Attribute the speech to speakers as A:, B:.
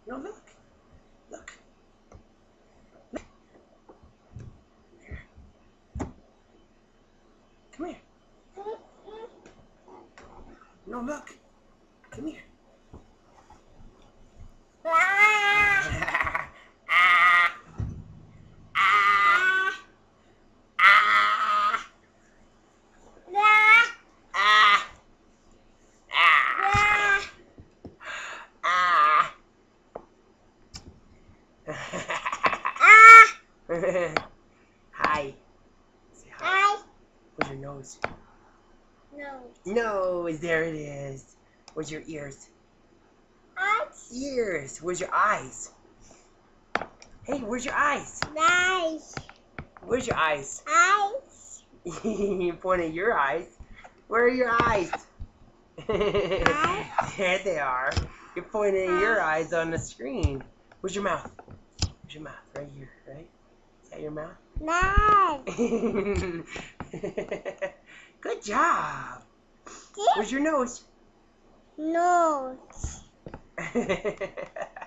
A: No, look. Look. Look. Here. Come here. No, look. Come here. Hi. Say hi.
B: Hi.
A: Where's your nose?
B: No.
A: Nose. There it is. Where's your ears?
B: Eyes.
A: Ears. Where's your eyes? Hey, where's your eyes?
B: Eyes.
A: Where's your eyes?
B: Eyes.
A: You point at your eyes. Where are your eyes? There they are. You're pointing at your eyes on the screen. Where's your mouth? Where's your mouth? Right here, right? Is that your mouth?
B: Mouth.
A: Good job. Where's your nose?
B: Nose.